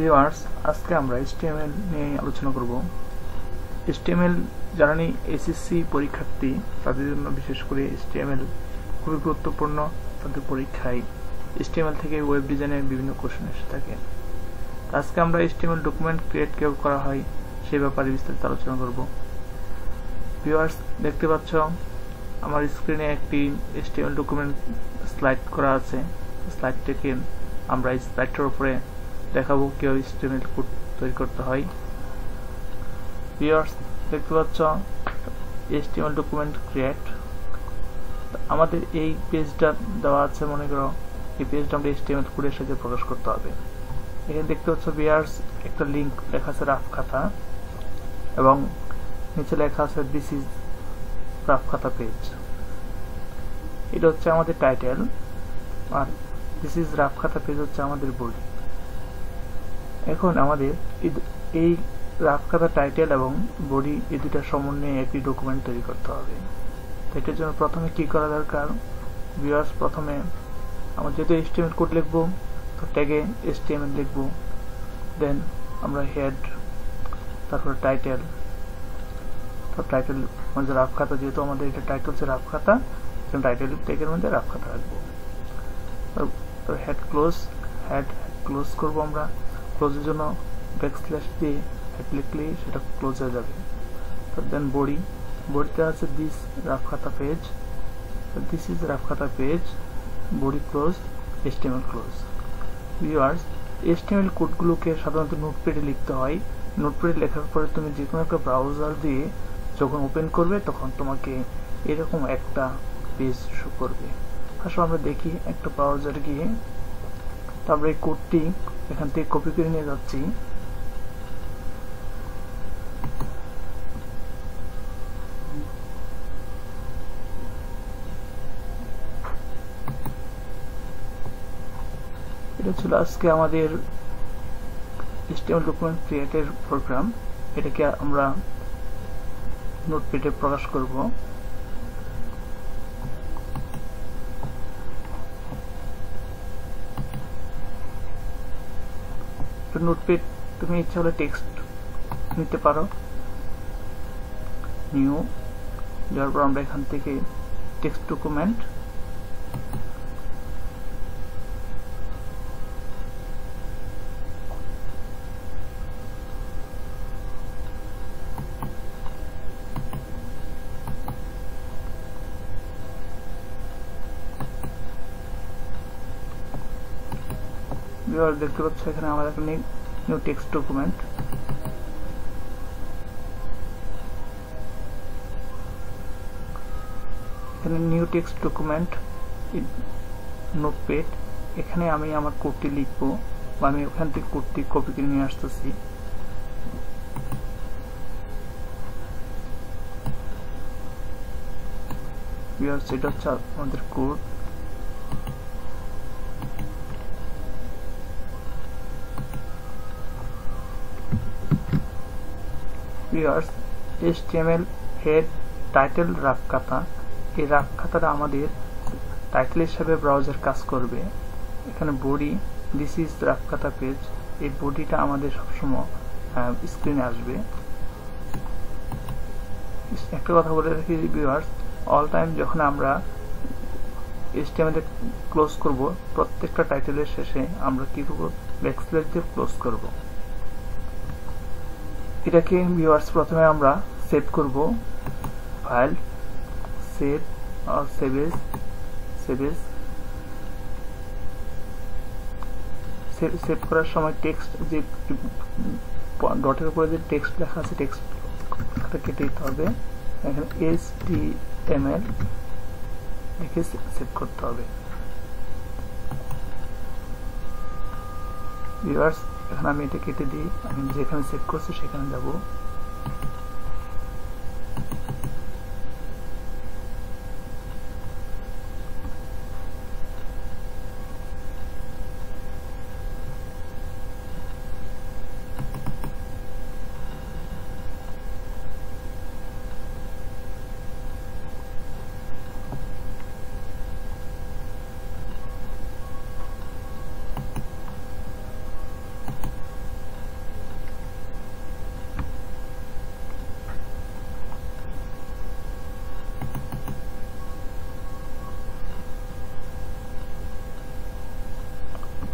Viewers, আজকে আমরা HTML নিয়ে আলোচনা করব। HTML যারা নিয়ে এসএসসি পরীক্ষার্থী তাদের জন্য বিশেষ করে HTML খুবই গুরুত্বপূর্ণ। তাদের পরীক্ষায় HTML থেকে ওয়েব ডিজাইনের বিভিন্ন কোশ্চেন এসে থাকে। আজকে আমরা HTML ডকুমেন্ট ক্রিয়েট কিভাবে করা হয় সেই ব্যাপারে বিস্তারিত আলোচনা করব। ভিউয়ার্স, দেখতে পাচ্ছ আমার স্ক্রিনে একটি HTML ডকুমেন্ট স্লাইড করা আছে। স্লাইডটাকে আমরা এই স্লাইডটার উপরে দেখাবো কিভাবে HTML কোড তৈরি করতে হয়। ভিউয়ার্স, দেখতে পাচ্ছ HTML ডকুমেন্ট ক্রিয়েট। আমাদের এই পেজটা দেওয়া আছে, মনে করো এই পেজটা আমরা HTML কোডের সাথে প্রকাশ করতে হবে। এখানে দেখতে পাচ্ছ ভিউয়ার্স একটা লিংক লেখা আছে রাফ খাতা, এবং নিচে লেখা আছে দিস ইজ রাফ খাতা পেজ। এটা হচ্ছে আমাদের টাইটেল, আর দিস ইজ রাফ খাতা পেজ হচ্ছে আমাদের বডি। এখন আমাদের এই রাফ খাতা টাইটেল এবং বডি এই দুটার সমন্বয়ে একটি ডকুমেন্ট তৈরি করতে হবে। এটার জন্য প্রথমে কি করা দরকার ভিউয়ার্স, প্রথমে আমরা যেহেতু HTML কোড লিখবো তো ট্যাগে HTML লিখবো, দেন আমরা হেড, তারপর টাইটেল। তো টাইটেল মানে রাফ খাতা, যেহেতু আমাদের এটা টাইটেল হচ্ছে রাফ খাতা, টাইটেল ট্যাগের মধ্যে রাফ খাতা রাখবো। তো হেড ক্লোজ করবো আমরা। ক্লোজের জন্য ব্যাকস্ল্যাশ দিয়ে হেড লিখলেই সেটা ক্লোজ হয়ে যাবে। তো দেন বডিতে আছে দিস রাফ খাতা পেজ, দিস ইজ রাফ খাতা page, body close, HTML close. Viewers, HTML কোডগুলোকে সাধারণত নোটপ্যাডে লিখতে হয়। নোটপ্যাডে লেখার পরে তুমি যে কোনো একটা ব্রাউজার দিয়ে যখন ওপেন করবে তখন তোমাকে এরকম একটা পেজ শো করবে। আসলে আমরা দেখি একটা ব্রাউজার গিয়ে, তারপরে এই কোডটি এখান থেকে কপি করে নিয়ে যাচ্ছি। এটা ছিল আজকে আমাদের HTML ডকুমেন্ট ক্রিয়েটের প্রোগ্রাম। এটাকে আমরা নোটপ্যাডে প্রকাশ করব। নোটপ্যাড তুমি ইচ্ছা হলে টেক্সট নিতে পারো, নিউ যাওয়ার পর আমরা এখান থেকে টেক্সট ডকুমেন্ট, দেখতে পাচ্ছ এখানে আমার একটা নিউ টেক্সট ডকুমেন্ট। এখানে নিউ টেক্সট ডকুমেন্ট নোটপ্যাড। এখানে আমি আমার কোডটি লিখবো, বা আমি ওখান থেকে কোডটি কপি করে নিয়ে আসতেছি। সেটা হচ্ছে আমাদের code. HTML head title rough খাতা, এই রাফ খাতাটা আমাদের টাইটেল হিসাবে ব্রাউজার কাজ করবে। এখানে বডি দিস ইজ রাফ খাতা পেজ, এই বডিটা আমাদের সবসময় স্ক্রিনে আসবে। একটা কথা বলে রাখি ভিউয়ার্স, অল টাইম যখন আমরা HTML ক্লোজ করব, প্রত্যেকটা টাইটেলের শেষে আমরা কি করব, ব্যাকস্ল্যাশ দিয়ে ক্লোজ করব। এটাকে ভিউয়ার্স প্রথমে আমরা সেভ করব, ফাইল সেভ করার সময় টেক্সট যে ডটের উপরে যে টেক্সট লেখা আছে টেক্সটটা কেটে দিতে হবে। এখানে HTML লিখে সেভ করতে হবে। ভিউয়ার্স, এখন আমি এটা কেটে দিই, আমি যেখানে সেভ করছি সেখানে যাব।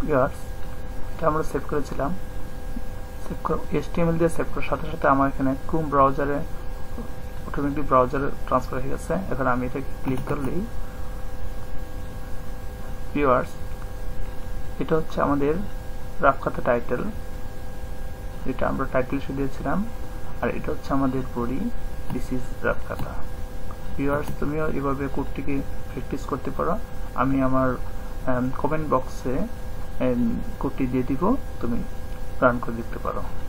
ভিউয়ার্স, এটা আমরা সেভ করেছিলাম। HTML দিয়ে সেভ করার সাথে সাথে আমার এখানে ক্রোম ব্রাউজারে অটোমেটিক ব্রাউজারে ট্রান্সফার হয়ে গেছে। এখন আমি এটাকে ক্লিক করলেই ভিউয়ার্স, এটা হচ্ছে আমাদের রাফখাতা টাইটেল, যেটা আমরা টাইটেল হিসেবে দিয়েছিলাম, আর এটা হচ্ছে আমাদের বডি, দিস ইজ রাফখাতা। ভিউয়ার্স, তুমিও এভাবে কোডটিকে প্র্যাকটিস করতে পারো। আমি আমার কমেন্ট বক্সে কোডটি দিয়ে দিব, তুমি রান করে দেখতে পারো।